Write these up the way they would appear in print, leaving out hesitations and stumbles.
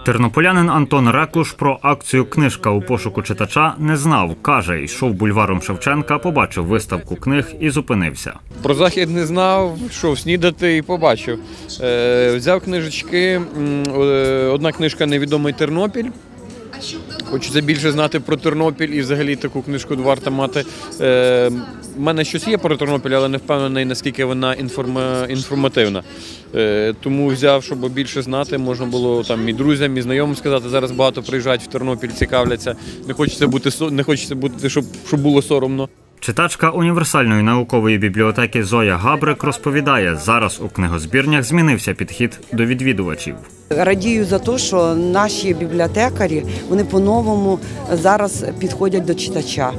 Тернополянин Антон Реклуш про акцію «Книжка у пошуку читача» не знав. Каже, йшов бульваром Шевченка, побачив виставку книг і зупинився. Про захід не знав, йшов снідати і побачив. Взяв книжечки, одна книжка «Невідомий Тернопіль». Хочеться більше знати про Тернопіль і взагалі таку книжку варто мати. У мене щось є про Тернопіль, але не впевнений, наскільки вона інформативна. Тому взяв, щоб більше знати, можна було там і друзям, і знайомим сказати. Зараз багато приїжджають в Тернопіль, цікавляться. Не хочеться бути, щоб було соромно. Читачка універсальної наукової бібліотеки Зоя Габрик розповідає, зараз у книгозбірнях змінився підхід до відвідувачів. Радію за те, що наші бібліотекарі, вони по-новому зараз підходять до читача.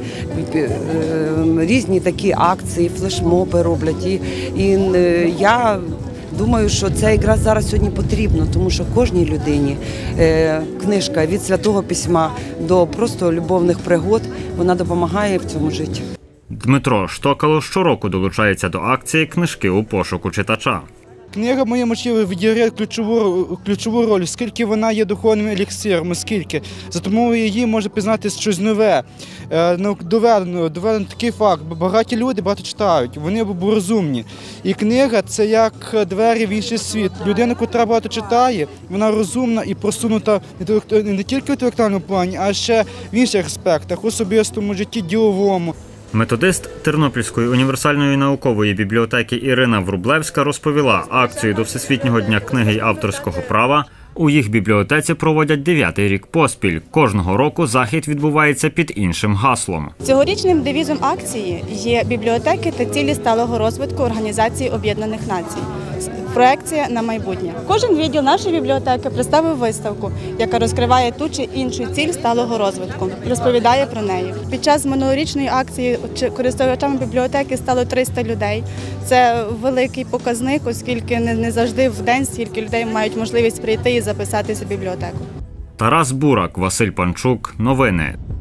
Різні такі акції, флешмоби роблять. І я думаю, що це якраз зараз сьогодні потрібно, тому що кожній людині книжка від Святого Письма до просто любовних пригод, вона допомагає в цьому житті. Дмитро Штокало щороку долучається до акції «Книжки у пошуку читача». Книга в моєму житті відіграє ключову роль, оскільки вона є духовним еліксиром, оскільки за допомогою її можна пізнати щось нове. Доведено такий факт, бо багаті люди багато читають, вони розумні. І книга – це як двері в інший світ. Людина, яка багато читає, вона розумна і просунута не тільки в інтелектуальному плані, а ще в інших аспектах, особистому житті, діловому. Методист Тернопільської універсальної наукової бібліотеки Ірина Врублевська розповіла, акцію до Всесвітнього дня книги й авторського права у їх бібліотеці проводять 9-й рік поспіль. Кожного року захід відбувається під іншим гаслом. Цьогорічним девізом акції є бібліотеки та цілі сталого розвитку Організації Об'єднаних Націй. Проекція на майбутнє. Кожен відділ нашої бібліотеки представив виставку, яка розкриває ту чи іншу ціль сталого розвитку, розповідає про неї. Під час минулорічної акції користувачами бібліотеки стало 300 людей. Це великий показник, оскільки не завжди в день стільки людей мають можливість прийти і записатися в бібліотеку. Тарас Бурак, Василь Панчук. Новини.